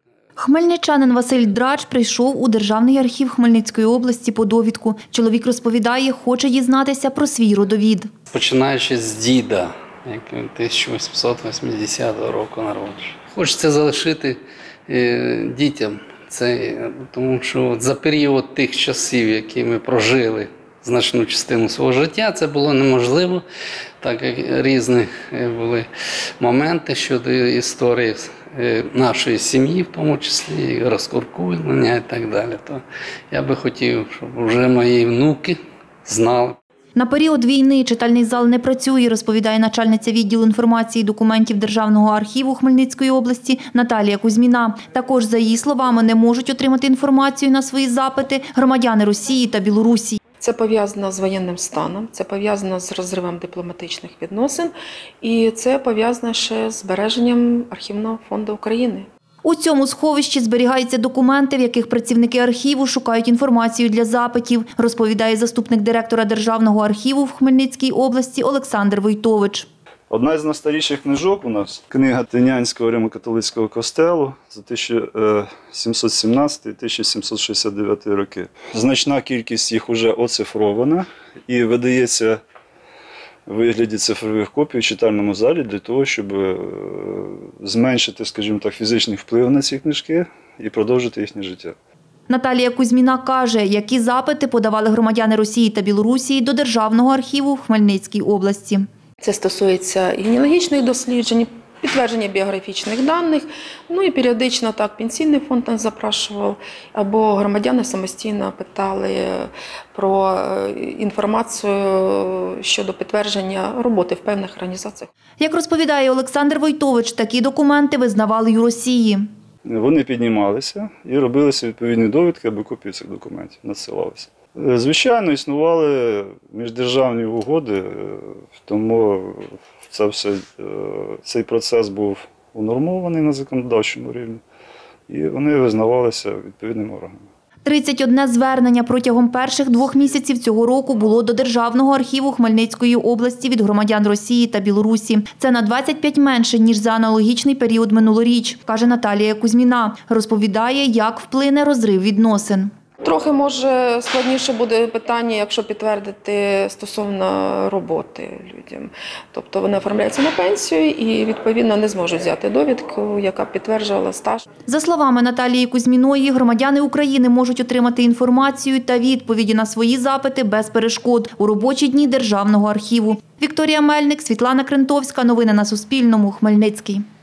Хмельничанин Василь Драч прийшов у Державний архів Хмельницької області по довідку. Чоловік розповідає, хоче дізнатися про свій родовід. Починаючи з діда, який 1880 року народження. Хочеться залишити дітям це, тому що за період тих часів, які ми прожили значну частину свого життя, це було неможливо, так як різні були моменти щодо історії нашої сім'ї, в тому числі розкуркулення і так далі. То я би хотів, щоб вже мої внуки знали. На період війни читальний зал не працює, розповідає начальниця відділу інформації і документів Державного архіву Хмельницької області Наталія Кузьміна. Також, за її словами, не можуть отримати інформацію на свої запити громадяни Росії та Білорусі. Це пов'язано з воєнним станом, це пов'язано з розривом дипломатичних відносин і це пов'язано ще з збереженням архівного фонду України. У цьому сховищі зберігаються документи, в яких працівники архіву шукають інформацію для запитів, розповідає заступник директора Державного архіву в Хмельницькій області Олександр Войтович. Одна з найстаріших книжок у нас – книга Тинянського Римо-католицького костелу за 1717-1769 роки. Значна кількість їх вже оцифрована і видається у вигляді цифрових копій в читальному залі для того, щоб зменшити, скажімо так, фізичний вплив на ці книжки і продовжити їхнє життя. Наталія Кузьміна каже, які запити подавали громадяни Росії та Білорусі до Державного архіву в Хмельницькій області. Це стосується і генеалогічних досліджень, підтвердження біографічних даних, ну і періодично так пенсійний фонд нас запрошував, або громадяни самостійно питали про інформацію щодо підтвердження роботи в певних організаціях. Як розповідає Олександр Войтович, такі документи визнавали й у Росії. Вони піднімалися і робилися відповідні довідки або копії цих документів, надсилалися. Звичайно, існували міждержавні угоди, тому цей процес був унормований на законодавчому рівні і вони визнавалися відповідними органами. 31 звернення протягом перших 2 місяців цього року було до Державного архіву Хмельницької області від громадян Росії та Білорусі. Це на 25 менше, ніж за аналогічний період минулоріч, каже Наталія Кузьміна. Розповідає, як вплине розрив відносин. Трохи, може, складніше буде питання, якщо підтвердити стосовно роботи людям. Тобто вони оформляються на пенсію і, відповідно, не зможуть взяти довідку, яка підтверджувала стаж. За словами Наталії Кузьміної, громадяни України можуть отримати інформацію та відповіді на свої запити без перешкод у робочі дні Державного архіву. Вікторія Мельник, Світлана Крентовська. Новини на Суспільному. Хмельницький.